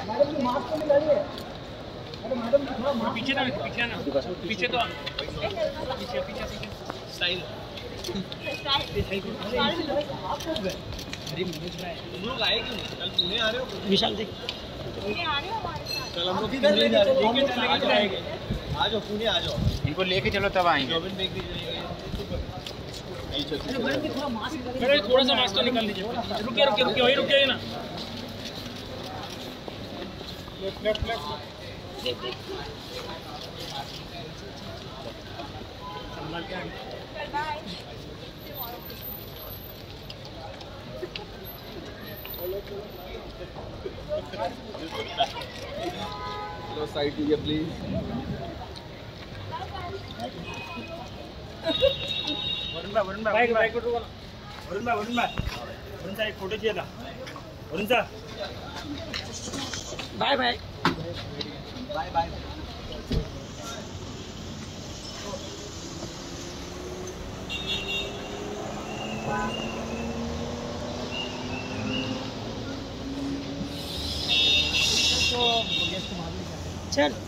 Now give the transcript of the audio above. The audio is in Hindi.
मैडम की मास्क तो नहीं लगी है। अरे मैडम थोड़ा पीछे ना पीछे तो पीछे स्टाइल तुम लोग आए क्यों? कल पुणे आ रहे हो? विशाल देख पुणे आ रहे हो हमारे साथ? कल हम लोग किधर लेके जाएंगे? आ जाओ पुणे आ जाओ, इनको लेके चलो तब आएंगे। थोड़ा सा मास्क तो निकाल दीजिए। रुकिए रुकिए रुकिए वही रुकिए ना। लेफ्ट लो साइड दीजिए प्लीज। वरुण भाई बाइक को रुको ना। वरुण भाई एक फोटो चाहिए था। Varun sir bye bye bye bye. चल